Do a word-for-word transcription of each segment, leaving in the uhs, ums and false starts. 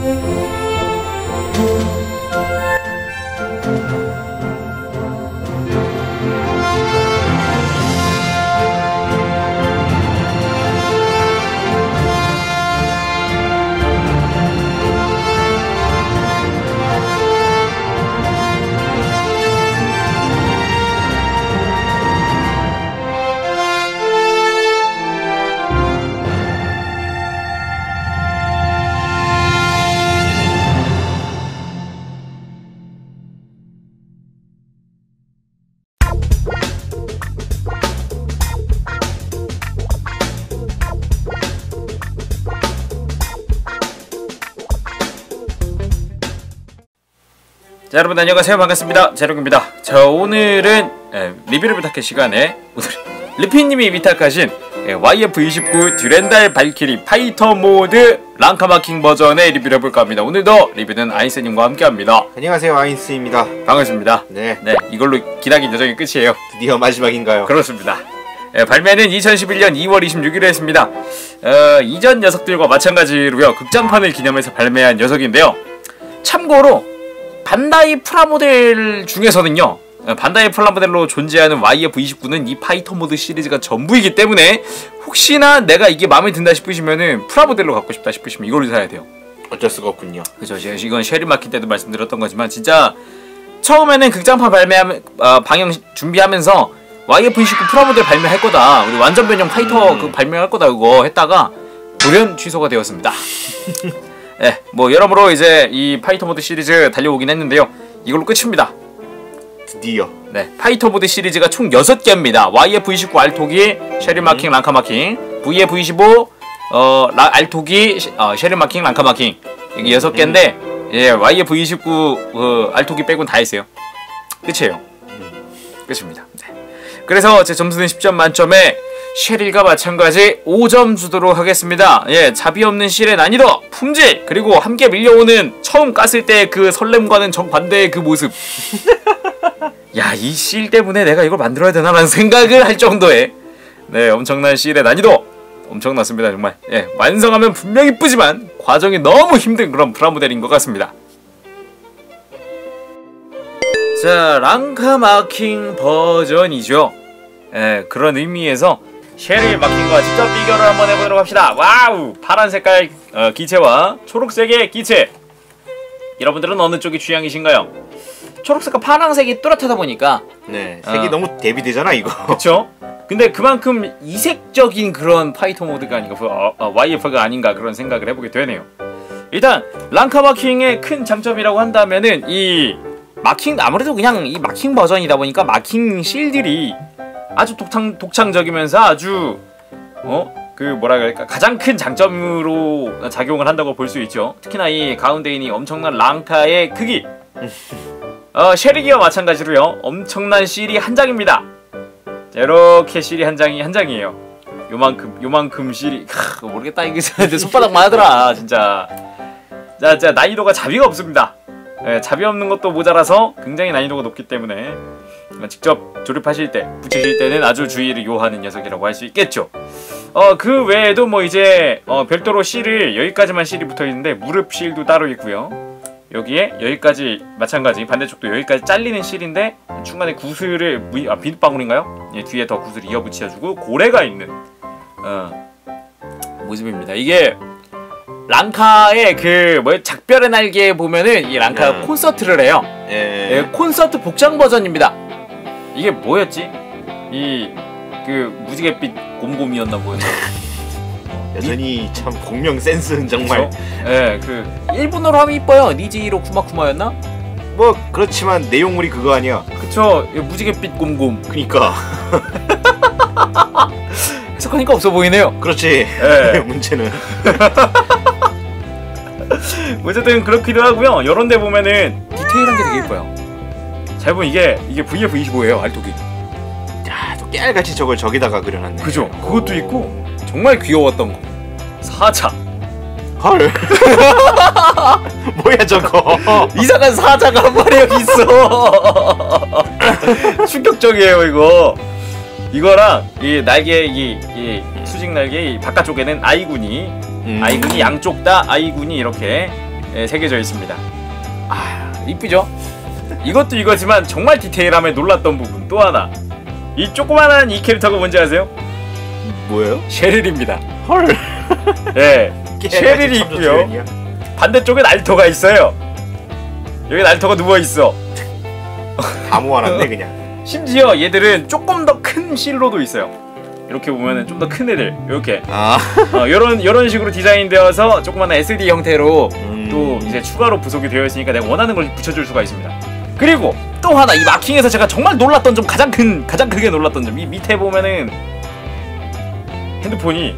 자, 여러분 안녕하세요. 반갑습니다. 제롱입니다. 자, 오늘은 에, 리뷰를 부탁해 시간에 오늘 리피님이 위탁하신 와이에프 이십구 듀렌달 발키리 파이터 모드 랑카마킹 버전의 리뷰를 해볼까 합니다. 오늘도 리뷰는 아인스님과 함께합니다. 안녕하세요, 아인스입니다. 반갑습니다. 네, 네, 이걸로 기나긴 여정이 끝이에요. 드디어 마지막인가요? 그렇습니다. 예, 발매는 이천십일년 이월 이십육일에 했습니다. 어, 이전 녀석들과 마찬가지로요, 극장판을 기념해서 발매한 녀석인데요. 참고로 반다이 프라모델 중에서는요, 반다이 프라모델로 존재하는 와이에프 이십구는 이 파이터 모드 시리즈가 전부이기 때문에 혹시나 내가 이게 마음에 든다 싶으시면은 프라모델로 갖고 싶다 싶으시면 이걸로 사야 돼요. 어쩔 수가 없군요. 그죠. 제가 이건 쉐리 마킨 때도 말씀드렸던 거지만 진짜 처음에는 극장판 발매하면 어, 방영 준비하면서 와이에프 이십구 프라모델 발매할 거다, 우리 완전 변형 파이터 음. 그 발매할 거다 그거 했다가 돌연 취소가 되었습니다. 네, 뭐 여러모로 이제 이 파이터 모드 시리즈 달려오긴 했는데요, 이걸로 끝입니다. 드디어. 네, 파이터 모드 시리즈가 총 여섯 개입니다. 와이에프 이십구 알토기, 쉐리 마킹, 랑카 마킹, 브이에프 이십오 어, 라, 알토기, 어, 쉐리 마킹, 랑카 마킹, 이게 여섯 개인데 예, 와이에프 이십구 어, 알토기 빼곤 다 했어요. 끝이에요. 끝입니다. 네. 그래서 제 점수는 십 점 만점에 쉐릴과 마찬가지 오 점 주도록 하겠습니다. 예, 자비 없는 실의 난이도, 품질, 그리고 함께 밀려오는 처음 깠을 때 그 설렘과는 정반대의 그 모습. 야, 이 실 때문에 내가 이걸 만들어야 되나라는 생각을 할 정도의 네, 엄청난 실의 난이도, 엄청났습니다 정말. 예, 완성하면 분명히 이쁘지만 과정이 너무 힘든 그런 프라모델인 것 같습니다. 자, 랑카 마킹 버전이죠. 예, 그런 의미에서 쉐리 마킹과 직접 비교를 한번 해보도록 합시다. 와우! 파란 색깔 어, 기체와 초록색의 기체, 여러분들은 어느 쪽이 취향이신가요? 초록색과 파란색이 뚜렷하다 보니까 네, 색이 어. 너무 대비되잖아 이거. 그쵸? 근데 그만큼 이색적인 그런 파이터 모드가 아닌가, 어, 어, 와이에프가 아닌가 그런 생각을 해보게 되네요. 일단 랑카 마킹의 큰 장점이라고 한다면은 이 마킹, 아무래도 그냥 이 마킹 버전이다 보니까 마킹 실들이 아주 독창, 독창적이면서 아주 어? 그 뭐라 그럴까, 가장 큰 장점으로 작용을 한다고 볼 수 있죠. 특히나 이 가운데 있는 엄청난 랑카의 크기, 어, 쉐리기와 마찬가지로요, 엄청난 실이 한 장입니다. 자, 이렇게 실이 한 장이 한 장이에요. 요만큼 요만큼 실이, 크, 모르겠다 이게. 손바닥만 하더라 진짜. 자, 자, 난이도가 자비가 없습니다. 예, 자비 없는 것도 모자라서 굉장히 난이도가 높기 때문에 직접 조립하실 때, 붙이실 때는 아주 주의를 요하는 녀석이라고 할 수 있겠죠. 어, 그 외에도 뭐 이제 어, 별도로 실을, 여기까지만 실이 붙어있는데 무릎 실도 따로 있고요. 여기에 여기까지 마찬가지, 반대쪽도 여기까지 잘리는 실인데 중간에 구슬을, 무, 아, 비눗방울인가요? 예, 뒤에 더 구슬을 이어 붙여주고 고래가 있는 어, 모습입니다. 이게 랑카의 그 뭐 작별의 날개에 보면은 이 랑카 음. 콘서트를 해요. 예. 예, 콘서트 복장 버전입니다. 이게 뭐였지? 이 그 무지갯빛 곰곰이었나 뭐였나? 여전히 참 공명 센스는 정말. 예, 그 일본어로 하면 이뻐요. 니지히로 쿠마쿠마였나? 뭐 그렇지만 내용물이 그거 아니야. 그쵸. 무지갯빛 곰곰. 그니까. 해석하니까 없어 보이네요. 그렇지. 예. 문제는. 어쨌든 그렇기도 하고요. 이런 데 보면은 디테일한 게 되게 예뻐요. 잘 보면 이게 이게 브이에프 이십오예요 알토기. 야, 또 깨알같이 저걸 저기다가 그려놨네. 그죠. 그것도 있고 정말 귀여웠던 거, 사자. 헐. 뭐야 저거. 이상한 사자가 한 마리 여기 있어. 충격적이에요 이거. 이거랑 이 날개, 이, 이 수직 날개 이 바깥쪽에는 아이군이, 음. 아이군이 양쪽 다 아이군이 이렇게 예, 새겨져 있습니다. 아, 이쁘죠? 이것도 이거지만 정말 디테일함에 놀랐던 부분 또 하나. 이 조그만한 이 캐릭터가 뭔지 아세요? 뭐예요? 쉐릴입니다. 헐. 예, 쉐릴이 있고요. 반대쪽에 날토가 있어요. 여기 날토가 누워 있어. 다 모아놨네 그냥. 심지어 얘들은 조금 더 큰 실로도 있어요. 이렇게 보면은 좀 더 큰 애들 이렇게 아. 어, 요런 요런 식으로 디자인되어서 조그마한 에스디 형태로 음. 또 이제 추가로 부속이 되어 있으니까 내가 원하는 걸 붙여줄 수가 있습니다. 그리고 또 하나 이 마킹에서 제가 정말 놀랐던 점, 가장 큰 가장 크게 놀랐던 점, 이 밑에 보면은 핸드폰이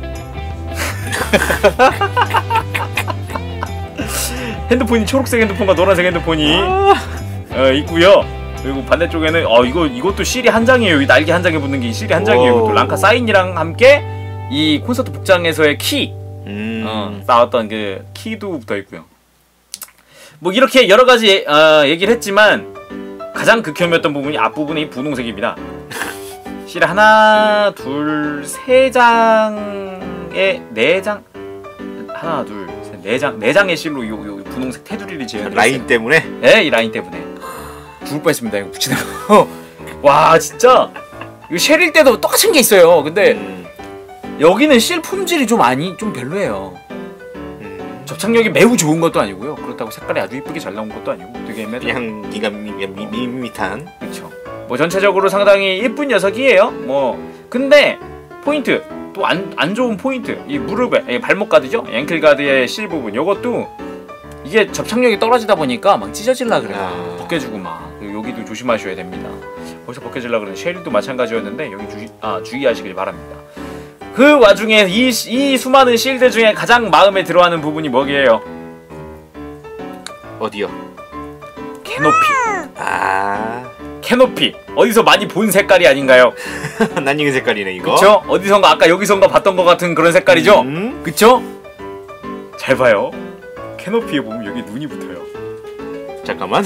핸드폰이 초록색 핸드폰과 노란색 핸드폰이 어, 있고요. 그리고 반대쪽에는 어 이거 이것도 실이 한 장이에요. 이 날개 한 장에 붙는 게 실이 한 장이에요. 이것도 랑카 사인이랑 함께 이 콘서트 복장에서의 키, 음. 어, 나왔던 그 키도 붙어 있고요. 뭐 이렇게 여러 가지 어, 얘기를 했지만 가장 극혐이었던 부분이 앞부분의 이 분홍색입니다. 실 하나, 둘, 세 장에 네 장, 하나, 둘, 셋, 네 장, 네 장의 실로 요, 요 분홍색 테두리를 재현. 라인 때문에? 네, 이 라인 때문에. 죽을 뻔했습니다. 이거 붙이다가. 와, 진짜 이거 쉘일 때도 똑같은 게 있어요. 근데 음. 여기는 실 품질이 좀 아니, 좀 별로예요. 음. 접착력이 매우 좋은 것도 아니고요. 그렇다고 색깔이 아주 이쁘게 잘 나온 것도 아니고 되게 애매해요. 그냥 기가 밋밋한. 그렇죠. 뭐 전체적으로 상당히 예쁜 녀석이에요. 뭐 근데 포인트 또 안 안 좋은 포인트, 이 무릎에 발목 가드죠. 앵클 가드의 실 부분 요것도 이게 접착력이 떨어지다 보니까 막 찢어질라 그래요. 아. 벗겨주고 막. 그리고 여기도 조심하셔야 됩니다. 벌써 벗겨질라 그러는 쉘도 마찬가지였는데 여기 주의 아 주의하시길 바랍니다. 그 와중에 이, 이 수많은 실드 중에 가장 마음에 들어하는 부분이 뭐게요? 어디요? 캐노피. 아. 캐노피. 어디서 많이 본 색깔이 아닌가요? 낯익은 색깔이네 이거. 그쵸? 어디선가 아까 여기선가 봤던 것 같은 그런 색깔이죠? 음? 그쵸? 잘 봐요. 캐노피에 보면 여기 눈이 붙어요. 잠깐만.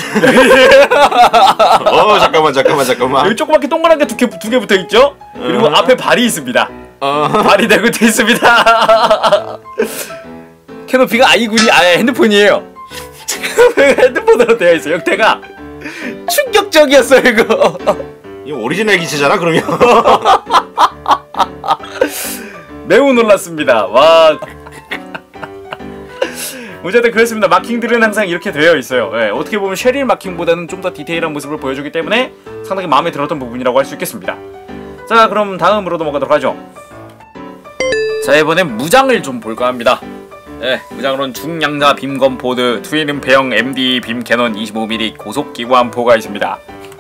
어 잠깐만 잠깐만 잠깐만. 여기 조그맣게 동그란 게 두 개 두 개 붙어 있죠? 그리고 어. 앞에 발이 있습니다. 어. 발이 대고 돼 있습니다. 캐노피가 아이군이 아예 핸드폰이에요. 핸드폰으로 되어 있어요. 형태가 충격적이었어요 이거. 이거 오리지널 기체잖아 그러면. 매우 놀랐습니다. 와. 어쨌든 그렇습니다. 마킹들은 항상 이렇게 되어 있어요. 네, 어떻게 보면 쉐릴 마킹보다는 좀 더 디테일한 모습을 보여주기 때문에 상당히 마음에 들었던 부분이라고 할 수 있겠습니다. 자, 그럼 다음으로 넘어가도록 하죠. 자, 이번엔 무장을 좀 볼까 합니다. 네, 무장으로는 중량자 빔건포드 트윈 음폐형 엠디 빔 캐논 이십오 밀리미터 고속기관포가 있습니다.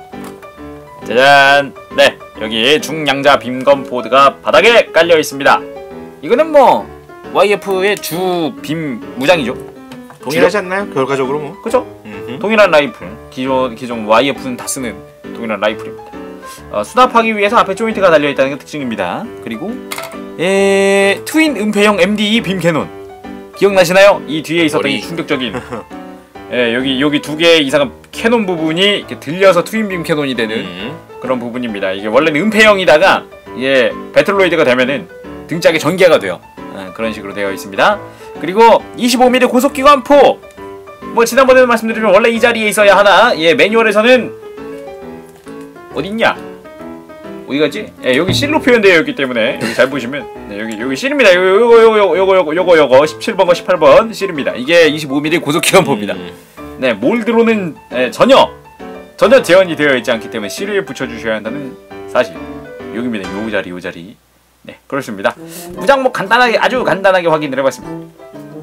짜잔! 네, 여기 중량자 빔건포드가 바닥에 깔려 있습니다. 이거는 뭐 와이에프의 주 빔 무장이죠. 동일하지 않나요? 결과적으로 뭐. 그죠? 음흠. 동일한 라이플. 기존 기존 와이에프는 다 쓰는 동일한 라이플입니다. 어, 수납하기 위해서 앞에 조인트가 달려 있다는 게 특징입니다. 그리고 에... 트윈 은폐형 엠디 빔 캐논. 기억나시나요? 이 뒤에 있었던 머리. 이 충격적인 예, 여기 여기 두 개 이상한 캐논 부분이 이렇게 들려서 트윈 빔 캐논이 되는 음. 그런 부분입니다. 이게 원래는 은폐형이다가 이게 배틀로이드가 되면은 등짝에 전개가 돼요. 예, 그런 식으로 되어 있습니다. 그리고 이십오 밀리미터 고속기관포. 뭐 지난번에도 말씀드리면 원래 이 자리에 있어야 하나. 예, 매뉴얼에서는 어딨냐? 어디 갔지? 예, 여기 실로 표현되어 있기 때문에 여기 잘 보시면 네, 여기 여기 실입니다. 요거 요거 요거 요거 요거 요거 요거 십칠 번과 십팔 번 실입니다. 이게 이십오 밀리미터 고속기관포입니다. 음. 네, 몰드로는 예, 전혀 전혀 재현이 되어 있지 않기 때문에 실을 붙여주셔야 한다는 사실. 여기입니다. 요 자리 요 자리. 네, 그렇습니다. 무장 뭐 간단하게 아주 간단하게 확인을 해봤습니다.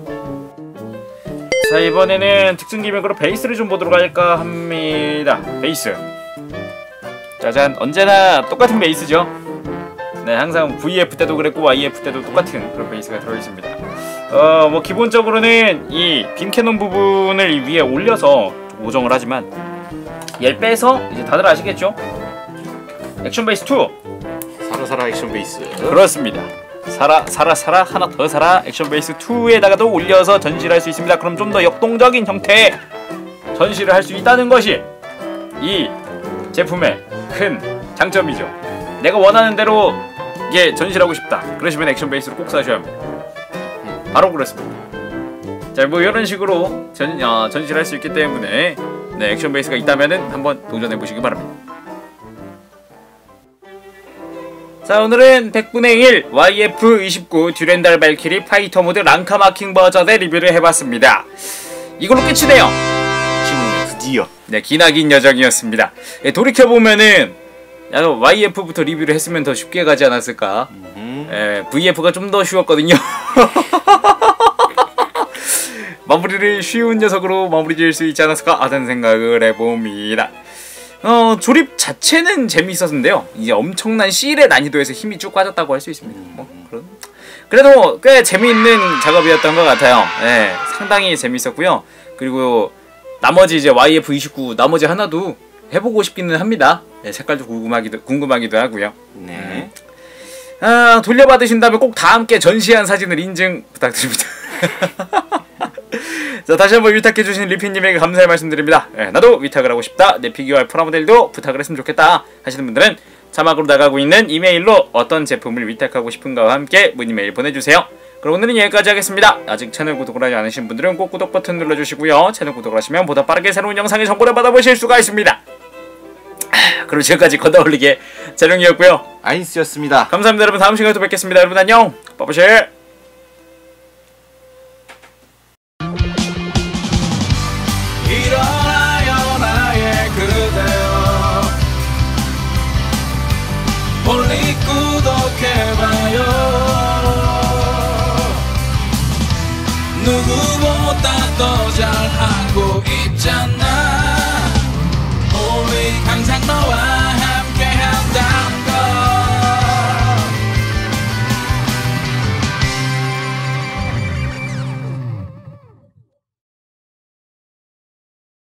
자, 이번에는 특징 기믹으로 베이스를 좀 보도록 할까 합니다. 베이스. 짜잔, 언제나 똑같은 베이스죠. 네, 항상 브이에프 때도 그랬고 와이에프 때도 똑같은 그런 베이스가 들어있습니다. 어, 뭐 기본적으로는 이 빔캐논 부분을 위에 올려서 고정을 하지만 얘를 빼서 이제 다들 아시겠죠? 액션 베이스 투. 살아 살아 액션 베이스. 그렇습니다. 살아 살아 살아 하나 더 살아 액션 베이스 투에다가도 올려서 전시를 할 수 있습니다. 그럼 좀 더 역동적인 형태의 전시를 할 수 있다는 것이 이 제품의 큰 장점이죠. 내가 원하는 대로 이게 전시를 하고 싶다. 그러시면 액션 베이스를 꼭 사셔야 합니다. 바로 그렇습니다. 자, 뭐 이런 식으로 전, 어, 전시를 할 수 있기 때문에 네, 액션 베이스가 있다면은 한번 도전해 보시기 바랍니다. 자, 오늘은 백분의 일 와이에프 이십구 듀렌달 발키리 파이터 모드 랑카 마킹 버전의 리뷰를 해봤습니다. 이걸로 끝이네요. 드디어. 네, 기나긴 여정이었습니다. 예, 돌이켜보면은 와이에프부터 리뷰를 했으면 더 쉽게 가지 않았을까. 예, 브이에프가 좀 더 쉬웠거든요. 마무리를 쉬운 녀석으로 마무리 지을 수 있지 않았을까 하는 생각을 해봅니다. 어, 조립 자체는 재미있었는데요. 이제 엄청난 실의 난이도에서 힘이 쭉 빠졌다고 할 수 있습니다. 뭐 그런. 그래도 꽤 재미있는 작업이었던 것 같아요. 예, 상당히 재미있었고요. 그리고 나머지 이제 와이에프 이십구 나머지 하나도 해보고 싶기는 합니다. 예, 색깔도 궁금하기도 궁금하기도 하고요. 네. 아, 돌려받으신다면 꼭 다 함께 전시한 사진을 인증 부탁드립니다. 자, 다시 한번 위탁해주신 리피님에게 감사의 말씀드립니다. 예, 나도 위탁을 하고 싶다, 내 피규어와 프라모델도 부탁을 했으면 좋겠다 하시는 분들은 자막으로 나가고 있는 이메일로 어떤 제품을 위탁하고 싶은가와 함께 문의메일 보내주세요. 그럼 오늘은 여기까지 하겠습니다. 아직 채널 구독을 하지 않으신 분들은 꼭 구독 버튼 눌러주시고요. 채널 구독을 하시면 보다 빠르게 새로운 영상의 정보를 받아보실 수가 있습니다. 그럼 지금까지 걷어올리게 재룡이었고요. 아인스였습니다. 감사합니다. 여러분, 다음 시간에 또 뵙겠습니다. 여러분 안녕. 빠빠실. 일어나요 나의 그대여, 멀리 구독해봐요. 누구보다 더 잘하고 있잖아. 우리 항상 너와